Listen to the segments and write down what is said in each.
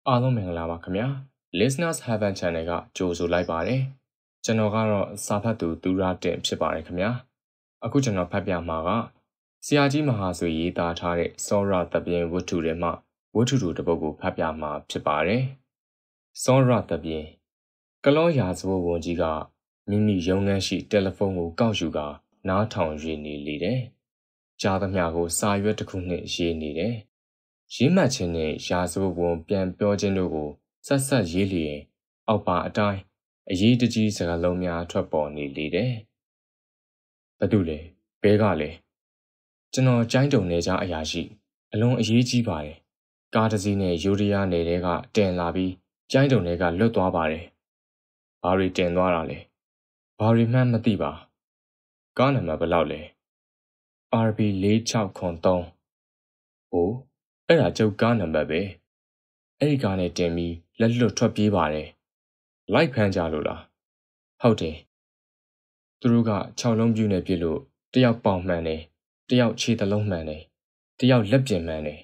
အားလုံးမင်္ဂလာပါခင်ဗျာ Listeners Heaven Channel ကကြိုဆိုလိုက်ပါတယ်ကျွန်တော်ကတော့စာဖတ်သူသူရတင်ဖြစ်ပါတယ်ခင်ဗျာအခုကျွန်တော်ဖတ်ပြမှာကဆရာကြီးမဟာဆွေရေးသားထားတဲ့စောရသပြင်းဝတ္ထုတွေမှဝတ္ထုတို့တစ်ပုဒ်ကိုဖတ်ပြမှာဖြစ်ပါတယ်စောရသပြင်းကလောရာဇဝတ်ဝန်ကြီးကမိမိရုံးခန်းရှိတယ်လီဖုန်းကိုကောက်ယူကာနားထောင်ရေးနေလေတယ်ကြားသမျှကိုစာရွက်တစ်ခုနဲ့ရေးနေတယ်ရေးမှတ်ခြင်းနဲ့ရာဇဝတ်ဝန်ပြန်ပြောခြင်းတို့ကိုဆက်ဆက်ရေးလျင်အောက်ပါအတိုင်းအရေးတကြီးစကားလုံးများထွက်ပေါ်နေလေတယ်။ဘာတူလဲဘဲကလဲကျွန်တော်ကျိုင်းတုံနေကြအရာရှိအလွန်အရေးကြီးပါတယ်။ကားတစ်စီးနဲ့ယူရီးယားနယ်တွေကတင်လာပြီးကျိုင်းတုံတွေကလွတ်သွားပါတယ်။ဘာတွေတင်သွားတာလဲ။ဘာတွေမှမသိပါ။ကားနံပါတ်ဘယ်လောက်လဲ။ RB 4603ဟိုအဲ့ဒါကျုပ်ကားနံပါတ်ပဲအဲ့ဒီကားနဲ့တင်ပြီးလက်လွတ်ထွက်ပြေးပါတယ်လိုက်ဖမ်းကြလို့လားဟုတ်တယ်သူတို့က6လုံးပြူနဲ့ပြစ်လို့တယောက်ပေါင်မှန်တယ်တယောက်ခြေသလုံးမှန်တယ်တယောက်လက်ပြင်မှန်တယ်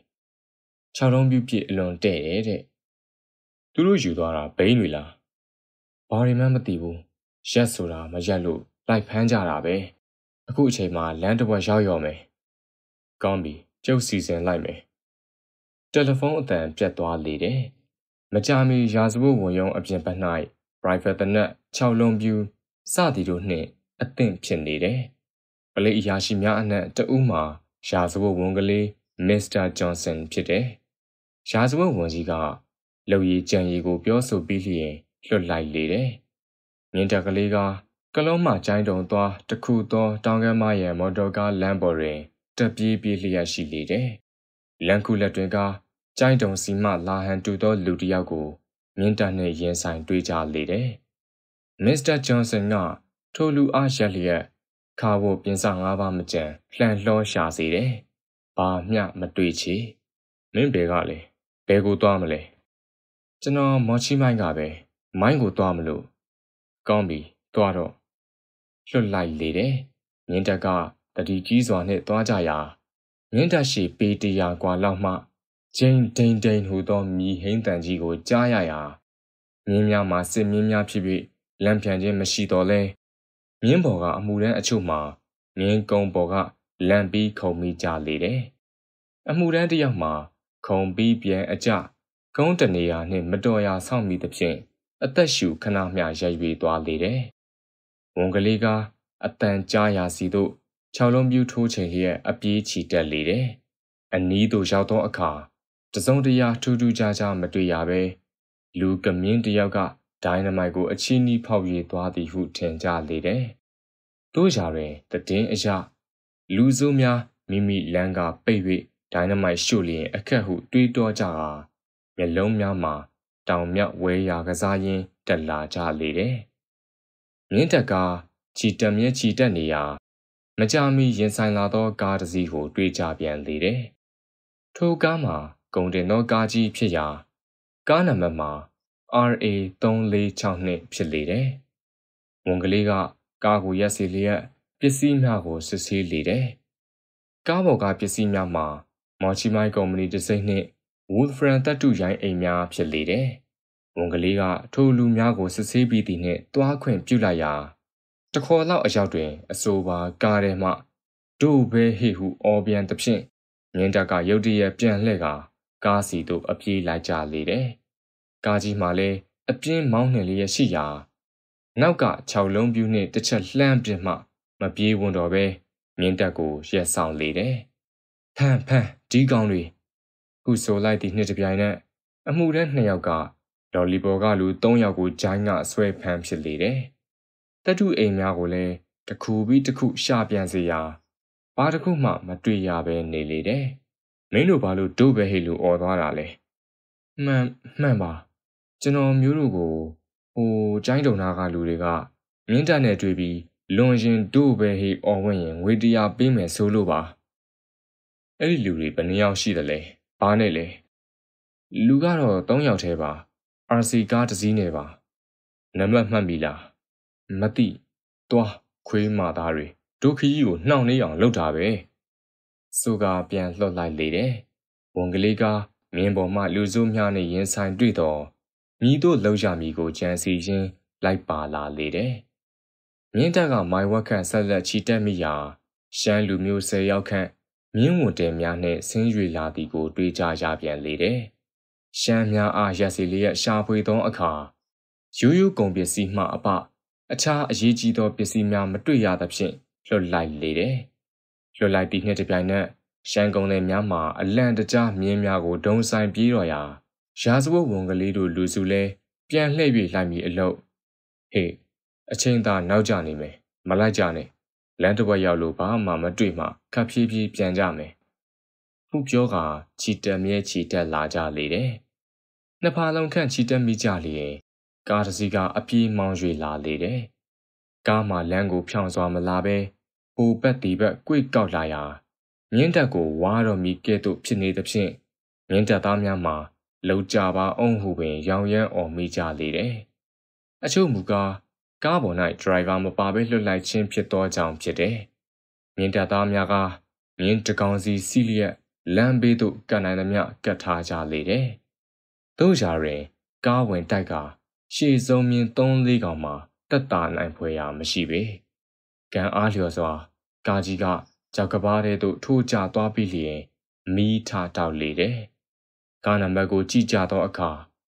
6လုံးပြူပြစ်အလွန်တဲ့တယ်တဲ့သူတို့ယူသွားတာဘိန်းတွေလားဘာတွေမှမသိဘူးရက်ဆိုတာမရက်လို့လိုက်ဖမ်းကြတာပဲအခုအချိန်မှာလမ်းတစ်ဝက်ရောက်ရောမယ်ကောင်းပြီကျုပ်စီစဉ်လိုက်မယ်တယ်လီဖုန်းအသံပြတ်သွားလေတယ်။မကြာမီရာဇဝတ်ဝန်ရုံးအပြင်ဘက်၌ private တနက်6လုံးပြူစသည်တို့နှင့်အသင့်ဖြစ်နေတယ်။ပလိအရာရှိများအနက်တဦးမှာရာဇဝတ်ဝန်ကလေးမစ္စတာဂျွန်ဆန်ဖြစ်တယ်။ရာဇဝတ်ဝန်ကြီးကလှုပ်ရည်ကြံရည်ကိုပြောဆိုပြီးလျင်လွတ်လိုက်လေတယ်။မြင်းတက်ကလေးကကလုံးမှကျိုင်းတုံသွားတခုသောတောင်ကမ်းမရဲ့မော်တော်ကားလမ်းပေါ်တွင်တက်ပြေးပြေးလျက်ရှိလေတယ်။လမ်းခုလက်တွင်ကကျိုင်းတုံစီမှလာဟန်တူသောလူတစ်ယောက်ကိုမြင်းတပ်နှင့်ရင်ဆိုင်တွေ့ကြလေတယ်။မစ္စတာဂျွန်ဆန်ကထိုလူအားရက်လျက်ခါဖို့ပြင်စ၅ပါးမကြံလှန်လှောရှာစေတယ်။ဘာမျှမတွေ့ချေ။မင်းဘယ်ကလဲ။ဘယ်ကိုသွားမလဲ။ကျွန်တော်မော်ချီမိုင်းကပဲမိုင်းကိုသွားမလို့ကောင်းပြီသွားတော့လွတ်လိုက်လေတယ်။မြင်းတပ်ကတတိကြီးစွာနှင့်သွားကြရာမြင်းတပ်ရှိပေ100กว่าလောက်မှဂျိန်ဒိန်ဒိန်ဟူသောမြည်ဟိန်းတန်ကြီးကိုကြားရရာမြင်းများမှာစစ်မြင်းများဖြစ်ပြီးလမ်းပြန်ခြင်းမရှိတော့လဲမြင်းပေါ်ကအမှုတန်းအချို့မှာမြင်းကုန်းပေါ်ကလမ်းပြီးခုံမိကြလေတယ်အမှုတန်းတစ်ယောက်မှာခုံပြီးပြန်အကြကုန်းတနေရာနှင့်မတော်ရာဆောက်မိသဖြင့်အသက်ရှူခဏမျှရိုက်ရွေသွားလေတယ်ဝန်ကလေးကအတန်ကြားရာစီသို့6လုံးပြူထိုးချိန်လျက်အပြေးချီတက်လေတယ်အနီးသို့ရောက်သောအခါတစုံတရာထူးထူးခြားခြားမတွေ့ရဘဲလူကမြင်းတယောက်ကဒိုင်နမိုက်ကိုအချီးနှီးဖောက်၍သွားသည်ဟုထင်ကြလေတယ်။တို့ရာတွင်တည်င်းအရာလူစုများမိမိလမ်းကပိတ်၍ဒိုင်နမိုက်ရှို့လျင်အခက်ဟုတွေးတောကြကာမျက်လုံးများမှာတောင်မြောက်ဝဲရာကစားရင်းတက်လာကြလေတယ်။မြင်းတက်ကချီတက်မြဲချီတက်နေရာမကြာမီရင်ဆိုင်လာသောကားတစ်စီးကိုတွေ့ကြပြန်လေတယ်။ထိုကားမှာကုန်တင်သောကားကြီးဖြစ်ရာကားနံပါတ်မှာ RA346 ဖြစ်လေတယ်။ဝန်ကလေးကကားကိုရက်စီလျက်ပစ္စည်းများကိုစစ်ဆေးလေတယ်။ကားပေါ်ကပစ္စည်းများမှာမော်ချီမိုင်းကုမ္ပဏီတစ်စိမ့်နှင့် Wolfram တတုရိုင်းအိမ်များဖြစ်လေတယ်။ဝန်ကလေးကထိုလူများကိုစစ်ဆေးပြီးသည်နှင့်တွားခွင့်ပြုလိုက်ရာတခေါ်လောက်အရောက်တွင်အဆိုပါကားထဲမှတို့ဘဲဟိဟုအော်ပြန်သဖြင့်မြင်းတပ်ကရုတ်တရက်ပြန်လှည့်ကာကားစီသို့အပြေးလိုက်ကြလေတယ်။ကားကြီးမှလည်းအပြင်းမောင်းနှင်လျက်ရှိရာနောက်က6လုံးပြူနှင့်တစ်ချက်လှမ်းပြမှမပြေးဝန်တော့ပဲမြင်းတပ်ကိုရက်ဆောင်လေတယ်။ဖန်ဒီကောင်တွေခုဆိုလိုက်သည့်နှစ်တပြိုင်နက်အမှုတန်း2ယောက်ကဒေါ်လီပေါ်ကလူ3ယောက်ကိုဂျိုင်းကဆွဲဖမ်းဖြစ်လေတယ်။တတုအိမ်များကိုလည်းတစ်ခုပြီးတစ်ခုရှာပြန်စေရာဘာတစ်ခုမှမတွေ့ရဘဲနေလေတယ်။မင်းတို့ဘာလို့တို့ပဲဟိလို့អော်သွားတာလဲမှန်ပါကျွန်တော်မျိုးတို့ကိုကျိုင်းတုံနာကလူတွေကမြင်းတက်နဲ့တွေ့ပြီးလွန်ရင်တို့ပဲဟိអော်ဝင်ရင်ငွေတရားပေးမယ်ဆိုလို့ပါအဲ့ဒီလူတွေဘယ်နှယောက်ရှိသလဲဘာနဲ့လဲလူကတော့3ယောက်ထဲပါ RC ကားတစ်စီးနဲ့ပါနံပါတ်မှတ်ပြီလားမသိသွားခွေးမာသားတွေဒုခကြီးကိုနှောင့်နှေးအောင်လုပ်တာပဲဆိုကပြန်လှုပ်လိုက်လေတယ်ဝန်ကလေးကမြင်းပေါ်မှလူစုများနှင့်ရင်ဆိုင်တွေ့တော့မြည်တို့လောက်ရမည်ကိုကြံစီရင်းလိုက်ပါလာလေတယ်။မြင်းတပ်ကမိုင်ဝက်ခန့်ဆက်လက်ချီတက်မိရာရှမ်းလူမျိုး10ယောက်ခန့်မြင်းဝန်တဲများနှင့်ဆင်းရွေလာသည်ကိုတွေ့ကြရပြန်လေတယ်။ရှမ်းများအားရက်စီလျက်ရှာဖွေသောအခါရိုးရိုးကုန်ပစ္စည်းမှအပအခြားအရေးကြီးသောပစ္စည်းများမတွေ့ရသဖြင့်လွတ်လိုက်လေတယ်။လွတ်လိုက်သည့်နှင့်တစ်ပြိုင်နက်ရှမ်းကုန်သည်များမှအလံတကြားမြင်းများကိုဒုံဆိုင်ပြေးတော်ရာရာဇဝတ်ဝန်ကလေးတို့လူစုလဲပြန်လှည့်၍လိုက်မိအလို့ဟေ့အချိန်သာနောက်ကျနေမယ်မလိုက်ကြနဲ့လမ်းတစ်ဝက်ရောက်လို့ဘာမှမတွေ့မှခပ်ဖြည်းဖြည်းပြန်ကြမယ်ဟုပြောကချီတက်မြဲချီတက်လာကြလေတယ်။နှစ်ဖာလုံးခန့်ချီတက်မိကြလျင်ကားတစ်စီးကအပြေးမောင်း၍လာလေတယ်။ကားမှလမ်းကိုဖြောင်းစွာမလာပဲဟိုဘက်ဒီဘက်ကွေ့ကောက်လာရာမြင်းတပ်ကိုဝါတော်မီကဲ့သို့ဖြစ်နေသဖြင့်မြင်းတပ်သားများမှာလောက်ကြပါအောင်ဟုပင်ရောင်ရမ်းအော်မိကြလေတယ်။အချို့မူကားကားပေါ်၌ဒရိုင်ဘာမပါဘဲလွတ်လိုက်ခြင်းဖြစ်သောကြောင့်ဖြစ်တယ်။မြင်းတပ်သားများကမြင်းတကောင်စီစီးလျက်လမ်းဘေးသို့ကပ်နိုင်သမျှကပ်ထားကြလေတယ်။တို့ရာတွင်ကားဝင်တိုက်ကရှေ့ဆုံးမြင်း3-4ကောင်မှတက်တာနိုင်ဖွယ်ရာမရှိပေ။ကံအားလျော်စွာကားကြီးကကြောက်ကဘာထဲသို့ထိုးကျသွားပြီးလျင်မီးထတောက်လေတယ်။ကားနံပါတ်ကိုကြည့်ကြသောအခါ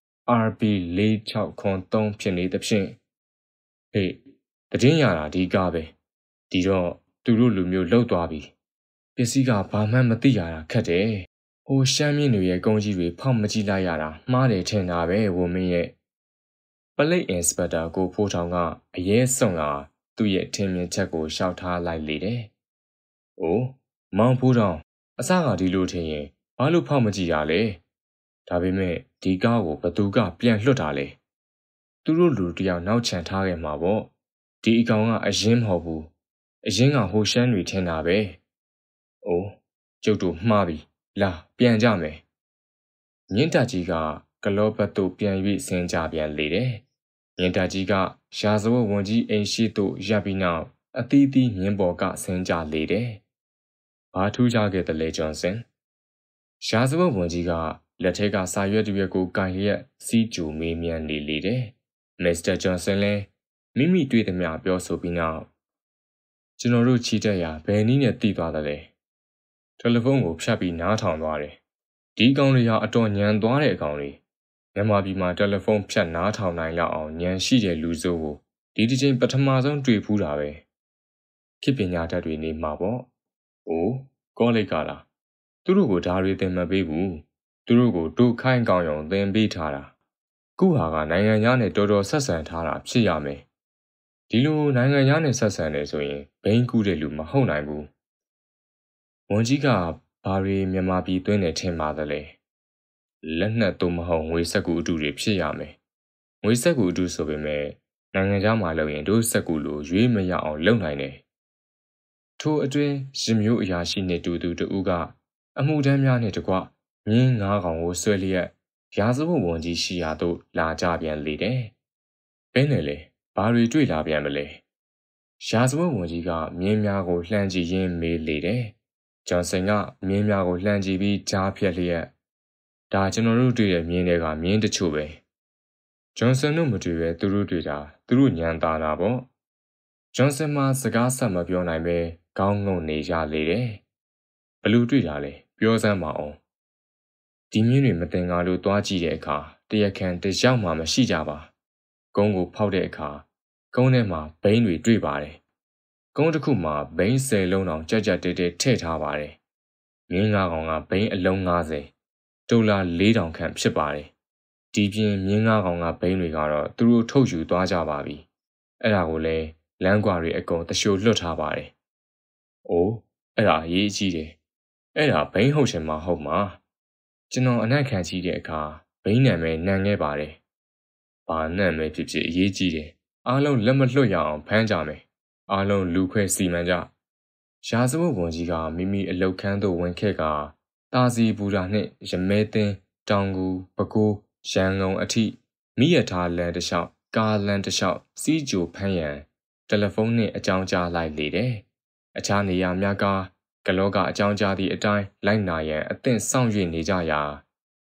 RB4603 ဖြစ်နေသဖြင့်ဟေ့တည်င်းရတာဒီကားပဲဒီတော့သူတို့လူမျိုးလှုပ်သွားပြီပစ္စည်းကဘာမှမသိရတာခက်တယ်ဟိုရှမ်းမြင့်တွေရဲ့ကုန်းကြီးတွေဖောက်မကြည့်လိုက်ရတာမှားတယ်ထင်တာပဲဝမင်းရဲ့ပလိတ်အင်စပက်တာကိုဖိုးထောင်ကအရေးဆုံးကသူ့ရဲ့ထင်မြင်ချက်ကိုရှောက်ထားလိုက်လေတယ်။အိုးမောင်ဖိုးထောင်အစကဒီလိုထင်ရင်ဘာလို့ဖောက်မကြည့်ရလဲဒါပေမဲ့ဒီကားကိုဘသူကပြန်လွှတ်တာလဲသူတို့လူတယောက်နောက်ချန်ထားခဲ့မှာပေါ့ဒီအကောင်ကအရင်မဟုတ်ဘူးအရင်ကဟိုရှမ်းတွေထင်တာပဲအိုးကျုပ်တို့မှားပြီလာပြန်ကြမယ်မြင်းတက်ကြီးကကလောဘတ်တို့ပြန်၍ဆင်းကြပြန်လေတယ်မြင်းတက်ကြီးကရာဇဝတ်ဝန်ကြီးအိမ်ရှိသို့ရပ်ပြီးနောက်အသီးသီးမြင်းပေါ်ကဆင်းကြလေတယ်ဘာထူးခြားခဲ့တယ်လဲဂျွန်ဆန်ရာဇဝတ်ဝန်ကြီးကလက်ထဲကစာရွက်တစ်ရွက်ကိုကင်လျက်စီးကြိုမေးမြန်းနေလေတယ်မစ္စတာဂျွန်ဆန်လည်းမိမိတွေ့သမျှပြောဆိုပြီးနောက်ကျွန်တော်တို့ချီတက်ရာဘယ်နည်းနဲ့တည်သွားတယ်လဲတယ်လီဖုန်းကိုဖြတ်ပြီးနားထောင်သွားတယ်ဒီကောင်တွေဟာအတော်ညံသွားတဲ့အကောင်တွေမြန်မာပြည်မှာတယ်လီဖုန်းဖြတ်နားထောင်နိုင်လောက်အောင်ညံရှိတဲ့လူစိုးကိုဒီတစ်ချိန်ပထမဆုံးတွေ့ဖူးတာပဲခေတ်ပညာတတ်တွေနေမှာပေါ့အိုးကောလိပ်ကလားသူတို့ကိုဓာရီသင်မပေးဘူးသူတို့ကိုဒုခိုင်းကောင်းရုံသင်ပေးထားတာခုဟာကနိုင်ငံသားနဲ့တော်တော်ဆက်ဆံထားတာဖြစ်ရမယ်ဒီလိုနိုင်ငံသားနဲ့ဆက်ဆံနေဆိုရင်ဘိန်းကူးတဲ့လူမဟုတ်နိုင်ဘူးဝန်ကြီးကဘာရီမြန်မာပြည်သွင်းနေထင်ပါသလဲလက်နက်သို့မဟုတ်ငွေစက်ကူအတူတွေဖြစ်ရမယ်ငွေစက်ကူအတူဆိုပေမဲ့နိုင်ငံသားမှာလုပ်ရင်တို့စက်ကူလိုရွေးမရအောင်လုပ်နိုင်တယ်ထိုအတွင်းရင်မျိုးအရာရှိနေတူတူတူကအမှုထမ်းများနဲ့တကွမြင်း9ကောင်ကိုဆွဲလျက်ရာဇဝတ်ဝန်ကြီးရှိရာသို့လာကြပြန်လေတယ်။ဘယ်နဲ့လဲဘာတွေတွေ့လာပြန်မလဲ။ရာဇဝတ်ဝန်ကြီးကမြင်းများကိုလှမ်းကြည့်ရင်းမေးလေတယ်။ဂျွန်ဆန်ကမြင်းများကိုလှမ်းကြည့်ပြီးကြားဖြတ်လျက်ဒါကျွန်တော်တို့တွေ့တဲ့မြင်းတွေကမြင်းတချို့ပဲ။ဂျွန်ဆန်တို့မတွေ့ပဲသူတို့တွေ့တာသူတို့ညံသာတာပေါ့။ဂျွန်ဆန်မှစကားဆက်မပြောနိုင်ပဲခေါင်းငုံနေရလေတယ်။ဘလူတွေ့တာလဲပြောစမ်းပါအောင်ဒီမြင်းတွေမတင်ကားလို့တွားကြည့်တဲ့အခါတရခန်တယောက်မှမရှိကြပါကုန်းကိုဖောက်တဲ့အခါကုန်းထဲမှာဘိန်းတွေတွေ့ပါတယ်ကုန်းတစ်ခုမှာဘိန်း10လုံးတောင်ကြက်ကြက်တဲတဲထည့်ထားပါတယ်မြင်း9ကောင်ကဘိန်းအလုံး90ဒေါ်လာ4000ခန့်ဖြစ်ပါတယ်ဒီပြင်မြင်း9ကောင်ကဘိန်းတွေကတော့သူတို့ထုတ်ယူသွားကြပါပြီအဲ့ဒါကိုလည်းလမ်းကွာတွေအကုန်တရှို့လွတ်ထားပါတယ်အိုးအဲ့ဒါအရေးကြီးတယ်အဲ့ဒါဘိန်းဟုတ်ရှင်မဟုတ်မှာကျွန်တော်အနက်ခံကြည့်တဲ့အခါဘိန်းနာမည်နံခဲ့ပါတယ်။ဘာနာမည်ဖြစ်ဖြစ်အရေးကြီးတယ်။အားလုံးလက်မလွတ်ရအောင်ဖမ်းကြမယ်။အားလုံးလူခွဲစီမံကြ။ရာဇဝတ်ဝန်ကြီးကမိမိအလုတ်ခန်းသို့ဝင်ခဲ့ကတာစီပူရာနှင့်ရမဲသင်းတောင်ကူပကိုးရန်ကုန်အထိမိရထားလန်တလျှောက်ကားလန်တလျှောက်စီးကြိုဖမ်းရန်တယ်လီဖုန်းနှင့်အကြောင်းကြားလိုက်လေတယ်။အခြားနေရာများကလောကအကြောင်းကြားသည့်အတိုင်းလိုက်နာရန်အသင့်စောင့်၍နေကြရာ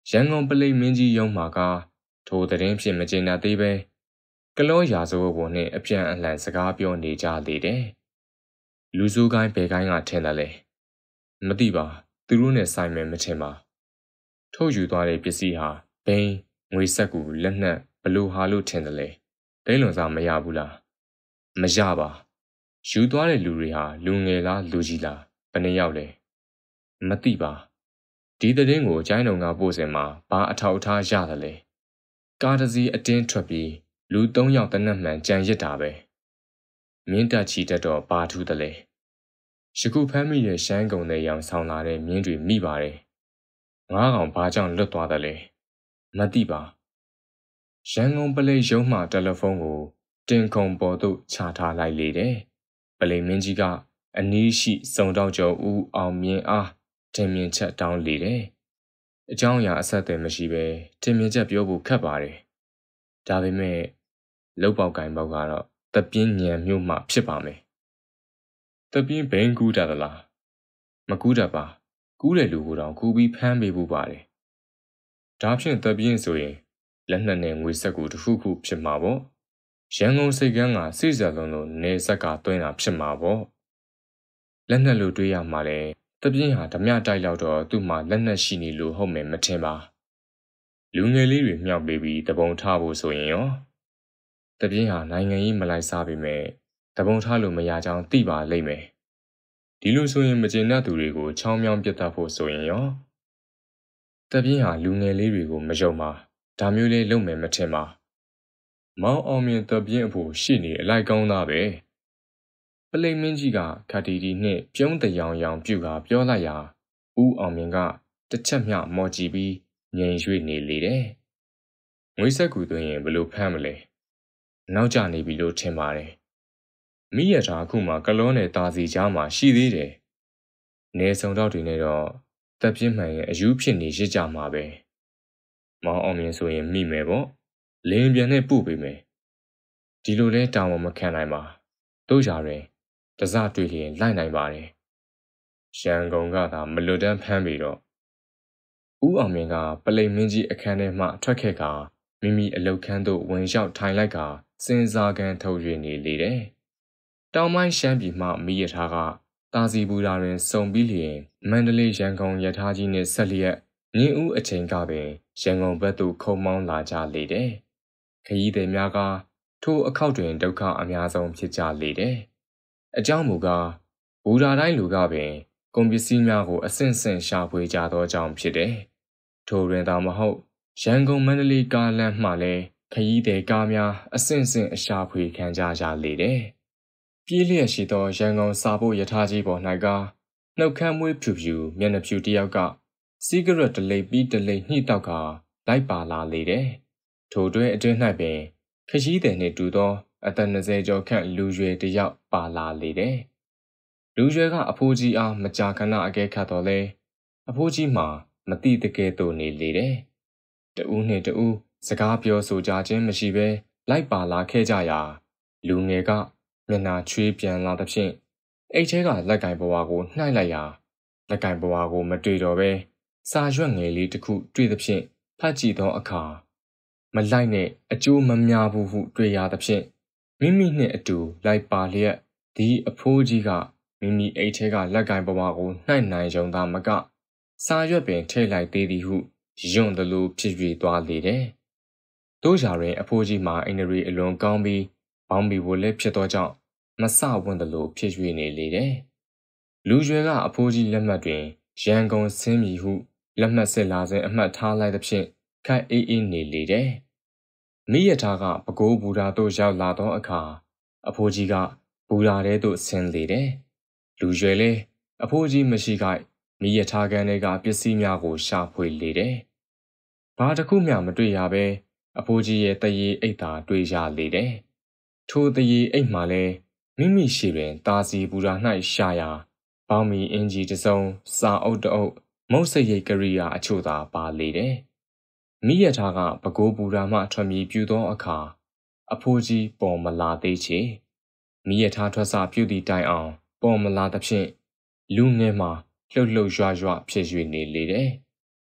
ရန်ကုန်ပလိတ်မင်းကြီးရုံးမှာကထိုသတင်းဖြင့်မကျေနပ်သေးပဲကလောရာဇဝတ်ပေါ်နှင့်အပြန်အလှန်စကားပြောနေကြလေတယ်။လူစုကိုင်းဘယ်ကိုင်းကထင်တယ်လဲ။မသိပါသူတို့နဲ့ဆိုင်မယ်မထင်ပါ။ထုတ်ယူသွားတဲ့ပစ္စည်းဟာဘိန်းငွေဆက်ကူလက်နက်ဘလို့ဟာလို့ထင်တယ်လေ။ဒိန်းလွန်စားမရဘူးလား။မရပါ။ယူသွားတဲ့လူတွေဟာလူငယ်လားလူကြီးလားဘယ်နှယောက်လဲ။မသိပါ။ဒီသတင်းကိုကျိုင်းတော်ကပို့စင်မှာဘာအထောက်အထားရတယ်လဲ။ကားတစ်စီးအတင်းထွက်ပြီးလူ3ယောက်တနက်မှန်ကြံရစ်တာပဲ။မြင်းတက်ချီတက်တော့ဘာထူးတယ်လဲ။ယခုဖမ်းမိတဲ့ရှမ်းကုံတဲ့ရောင်ဆောင်လာတဲ့မြင်းတွေမိပါတယ်။ငါးကောင်ဘာကြောင့်လွတ်သွားတယ်လဲ။မသိပါ။ရန်ကုန်ပလိတ်ရုံးမှတယ်လီဖုန်းကိုတင်ခုံပေါ်သို့ချထားလိုက်လေတယ်။ပလိတ်မင်းကြီးကအနီးရှိစုံတောက်ကျော်ဦးအောင်မြင်အားတင်မြင့်ချက်တောင်းလေတယ်။အကြောင်းအရာအဆက်အသွယ်မရှိဘဲတင်မြင့်ချက်ပြောဖို့ခက်ပါတယ်။ဒါပေမဲ့လောက်ပေါက်ကင်ပေါက်ကတော့တပြင်းညံမြို့မှဖြစ်ပါမယ်။တပြင်းဘိန်းကူးတတ်သလား။မကူးတတ်ပါ။ကူးတဲ့လူကိုတောင်ကူးပြီးဖမ်းပေးဖို့ပါတယ်။ဒါဖြင့်တပြင်းဆိုရင်လက်နက်နဲ့ငွေဆက်ကူတစ်ခုခုဖြစ်မှာပေါ့။ရန်ကုန်စိတ်ကန်းကစိတ်ဆက်လုံးလို့နေဆက်ကတွင်းတာဖြစ်မှာပေါ့။လက်နက်လိုတွေးရမှာလဲတပြင်းဟာဓမြတိုက်လောက်တော့သူ့မှာလက်နက်ရှိနေလို့ဟုတ်မယ်မထင်ပါလူငယ်လေးတွေမြောက်ပေးပြီးတပုံထားဖို့ဆိုရင်ရောတပြင်းဟာနိုင်ငံရေးမလိုက်စားပေမဲ့တပုံထားလို့မရကြောင်းသိပါလိမ့်မယ်ဒီလိုဆိုရင်မကျေနပ်သူတွေကိုချောင်းမြောင်းပြတ်တတ်ဖို့ဆိုရင်ရောတပြင်းဟာလူငယ်လေးတွေကိုမယုံပါဒါမျိုးလေးလုပ်မယ်မထင်ပါမောင်အောင်မြင်တပြင်းအဖို့ရှိနေအလိုက်ကောင်းသားပဲပလိတ်မင်းကြီးကခါတီတီနှင့်ပြုံးတရောင်ရောင်ပြုကပြောလိုက်ရာဦးအောင်မြင်ကတစ်ချက်မျှမော်ကြည့်ပြီးငြိမ်ရွှေ့နေလေတယ်။ငွေဆက်ကူသွင်းရင်ဘလို့ဖမ်းမလဲ။နောက်ကျနေပြီလို့ထင်ပါတယ်။မိရထားအခုမှကလောနဲ့တာစီကြားမှာရှိသေးတယ်။နေစုံတော့တွေနဲ့တော့တပ်ပြင်းမှန်ရဲ့အယူဖြစ်နေရစ်ကြမှာပဲ။မောင်အောင်မြင်ဆိုရင်မိမယ်ပေါ့။လင်းပြန်နဲ့ပို့ပေးမယ်။ဒီလိုလဲတောင်းမခံနိုင်ပါ။တို့ကြရင်တစတွေ့ရင်လိုက်နိုင်ပါတယ်။ရန်ကုန်ကသာမလွတ်တမ်းဖမ်းပြီးတော့ဦးအောင်မြင်ကပလိတ်မင်းကြီးအခန်းထဲမှထွက်ခဲ့ကမိမိအလုတ်ခန်းသို့ဝင်ရောက်ထိုင်လိုက်ကစဉ်းစားကန်ထုတ်၍နေလေတယ်။တောင်ပိုင်းရှမ်းပြည်မှမိရထားကတာစီပူတာတွင်စုံပြီးလျင်မန္တလေးရန်ကုန်ရထားကြီးနှင့်ဆက်လျက်ညင်းဦးအချိန်ကပင်ရန်ကုန်ဘက်သို့ခုံမောင်းလာကြလေတယ်။ခရီးသည်များကထိုအခောက်တွင်ဒုက္ခအများဆုံးဖြစ်ကြလေတယ်။အကြောင်းမူကားဘူရာတိုင်းလူကပင်ကုန်ပစ္စည်းများကိုအဆင့်ဆင့်ရှာဖွေကြသောကြောင့်ဖြစ်တယ်။ထိုတွင်သာမဟုတ်ရန်ကုန်မန္တလေးကားလမ်းမှလည်းခရီးသည်ကားများအဆင့်ဆင့်အရှာဖွေခံကြရလေတယ်။ပြေးလျက်ရှိသောရန်ကုန်စာဖို့ရထားကြီးပေါ်၌ကနှုတ်ခမ်းမွေးဖြူဖြူမျက်နှာဖြူတစ်ယောက်ကစီဂရက်တလိပ်ပြီးတလိပ်ညှိတောက်ကလိုက်ပါလာလေတယ်။ထိုတွင်အတွင်း၌ပင်ခရီးသည်နှင့်တူသောအသက်20ကျော်ခန့်လူရွယ်တစ်ယောက်ပါလာလေတယ်။လူရွယ်ကအဖိုးကြီးအားမကြာခဏအကဲခတ်တော်လဲအဖိုးကြီးမှာမတိတကယ်သို့နေလေတယ်။တဦးနှင့်တဦးစကားပြောဆိုကြခြင်းမရှိဘဲလိုက်ပါလာခဲ့ကြရာလူငယ်ကမျက်နှာချွေးပြန်လာသဖြင့်အိတ်ထဲကလက်ကင်ဘဝကိုနှိုက်လိုက်ရာလက်ကင်ဘဝကိုမတွေ့တော့ဘဲစာရွက်ငယ်လေးတစ်ခုတွေ့သဖြင့်ဖတ်ကြည့်သောအခါမလိုက်နဲ့အကျိုးမများဘူးဟုတွေ့ရသဖြင့်မိမိနှင့်အတူလိုက်ပါလျက်ဒီအဖိုးကြီးကမိမိအိတ်ထဲကလက်ကင်ဘဝကိုနှိုက်နိုင်ကြုံသာမကစာရွက်ပင်ထည့်လိုက်သေးသည်ဟုယွန့်သလိုဖြစ်၍သွားလေတယ်။တို့ကြရင်အဖိုးကြီးမှာအင်္ဂရီအလွန်ကောင်းပြီးဘောင်းဘီဝလည်းဖြစ်သောကြောင့်မဆဝင့်သလိုဖြစ်၍နေလေတယ်။လူရွယ်ကအဖိုးကြီးလက်မှတ်တွင်ရန်ကုန်ဆင်းမည်ဟုလက်မှတ်စစ်လာစဉ်အမှတ်ထားလိုက်သဖြင့်ခက်အေးအေးနေလေတယ်။မိရထားကပဲခူးဘူရာသို့ရောက်လာသောအခါအဖိုးကြီးကဘူရာထဲသို့ဆင်းလေတယ်။လူရွယ်လည်းအဖိုးကြီးမရှိခိုက်မိရထားကန်တွေကပစ္စည်းများကိုရှာဖွေလေတယ်။ဘာတစ်ခုမျှမတွေ့ရဘဲအဖိုးကြီးရဲ့တရေအိတ်သာတွေ့ရလေတယ်။ထိုတရေအိတ်မှာလည်းမိမိရှိတွင်တာစီပူရာ၌ရှာရာပေါင်းမီအင်ဂျီတစ်စုံစာအုပ်တအုပ်မုတ်စိတ်ရိတ်ကရိယာအချို့သာပါလေတယ်။မိရထားကပဲခူးဘူရာမှထွက်မြေပြူသောအခါအဖိုးကြီးပေါ်မလာသေးချေမိရထားထွက်စာပြုသည့်တိုင်အောင်ပေါ်မလာသဖြင့်လူငယ်မှာလှုပ်လှုပ်ရွရွဖြစ်၍နေလေတယ်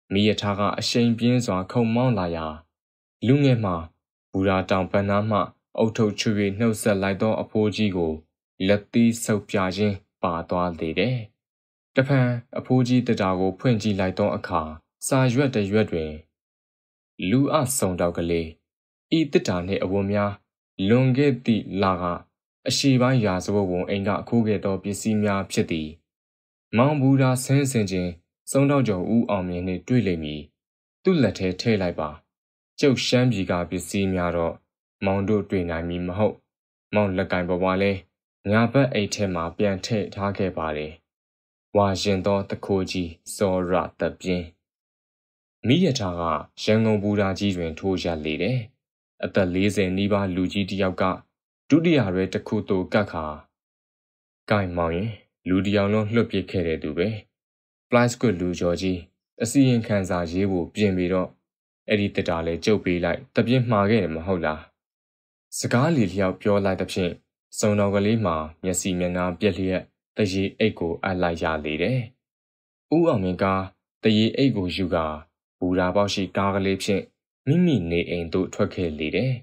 မိရထားကအရှိန်ပြင်းစွာခုန်မောင်းလာရာလူငယ်မှဘူရာတောင်ပန်းနားမှအုတ်ထုတ်ချွေနှုတ်ဆက်လိုက်သောအဖိုးကြီးကိုလက်သီးဆုပ်ပြခြင်းပါသွားလေတယ်။တဖန်အဖိုးကြီးတတာကိုဖွင့်ကြည့်လိုက်သောအခါစာရွက်တစ်ရွက်တွင်လူအဆုံတောက်ကလေးဤတစ်တာနှင့်အဝတ်များလွန်ခဲ့သည့်လကအရှိပိုင်းရာဇဝတ်ဝန်အိမ်ကခိုးခဲ့သောပစ္စည်းများဖြစ်သည်။မောင်ဘူရာဆင်းချင်းစုံတောက်ကျော်ဦးအောင်မြင်နှင့်တွေ့လိမ့်မည်။သူ့လက်ထဲထည့်လိုက်ပါ။ကျုပ်ရှမ်းပြည်ကပစ္စည်းများတော့မောင်တို့တွေ့နိုင်မည်မဟုတ်။မောင်လက်ကင်ပွားလဲညာဘက်အိတ်ထဲမှာပြန်ထည့်ထားခဲ့ပါတယ်။ဝါရင်သောတခိုးကြီးစောရတပြင်းမိရထားကရန်ကုန်ဘူရာကြီးတွင်ထိုးရလေတယ်။အသက်40နီးပါးလူကြီးတစ်ယောက်ကဒုတိယရဲတစ်ခုသို့ကတ်ခါကိုင်မောင်ရင်လူတစ်ယောက်လုံးလွှတ်ပစ်ခဲ့တဲ့သူပဲပလိုက်စကွတ်လူကျော်ကြီးအစီရင်ခံစာရေးဖို့ပြင်ပြီးတော့အဲ့ဒီတက်တာလဲကြုတ်ပေးလိုက်တပြင်းမှားခဲ့တယ်မဟုတ်လားစကားလီလျောက်ပြောလိုက်တဲ့ဖြင့်စုံတော်ကလေးမှာမျက်စိမျက်နှာပြက်လျက်တရေအိတ်ကိုအပ်လိုက်ရလေတယ်ဦးအောင်မင်းကတရေအိတ်ကိုယူကာဘူရာပေါက်ရှိကားကလေးဖြင့်မိမိနေအိမ်သို့ထွက်ခဲ့လေတယ်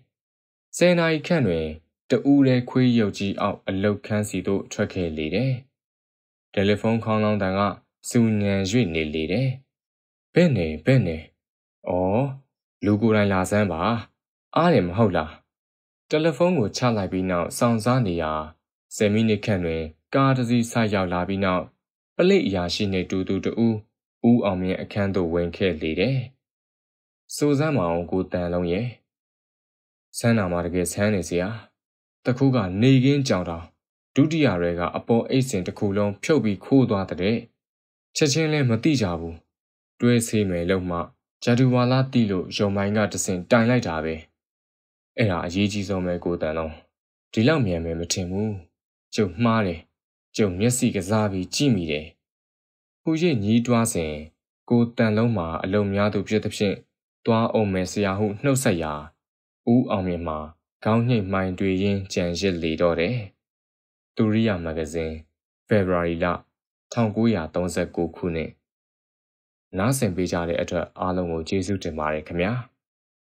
10နာရီခန့်တွင်တဦးရဲခွေးရုပ်ကြီးအောက်အလုတ်ခန်းစီသို့ထွက်ခဲ့လေတယ်တယ်လီဖုန်းခေါင်းလောင်းတန်ကစူညံ၍နေလေတယ်ဘယ်နေဩလူကိုယ်တိုင်လာစမ်းပါအားတယ်မဟုတ်လားတယ်လီဖုန်းကိုချလိုက်ပြီးနောက်စောင့်စားနေရာ10မိနစ်ခန့်တွင်ကားတစ်စီးဆိုက်ရောက်လာပြီးနောက်ပလိတ်အရာရှိနှင့်တူတူတူဦးအောင်မြင့်အခန်းသို့ဝင်ခဲ့လေတယ်စိုးစမ်းမအောင်ကိုတန်လုံးရဲ့ဆန်းနာမှာတကယ်ဆန်းနေစရာတခုကနေကင်းကြောင်တောင်ဒုတိယရဲကအပေါ်အိတ်စင်တစ်ခုလုံးဖြုတ်ပြီးခိုးသွားတဲ့ချက်ချင်းလဲမသိကြဘူးတွဲဆေးမယ်လို့မှဂျာဒူဝါလာတီလို့ရုံမိုင်းကတဆင်တိုင်လိုက်တာပဲအဲ့ဒါအရေးကြီးဆုံးပဲကိုတန်လုံးဒီလောက်မြန်မယ်မထင်ဘူးကျုပ်မှားတယ်ကျုပ်မျက်စိကစားပြီးကြည့်မိတယ်ဟူရဲ့ညီးတွားစဉ်ကိုတန်လုံးမှာအလုံများသူဖြစ်သည်ဖြင့်တွားအောင်မယ်ဆရာဟုနှုတ်ဆက်ရာဦးအောင်မြင့်မှာခေါင်းညှိမှိုင်တွေရင်းကြံရစ်လေတော့တယ်တူရိယာမဂ္ဂဇင်း February လ1939ခုနှစ်နားဆင်ပေးကြတဲ့အတွက်အားလုံးကိုကျေးဇူးတင်ပါတယ်ခင်ဗျာ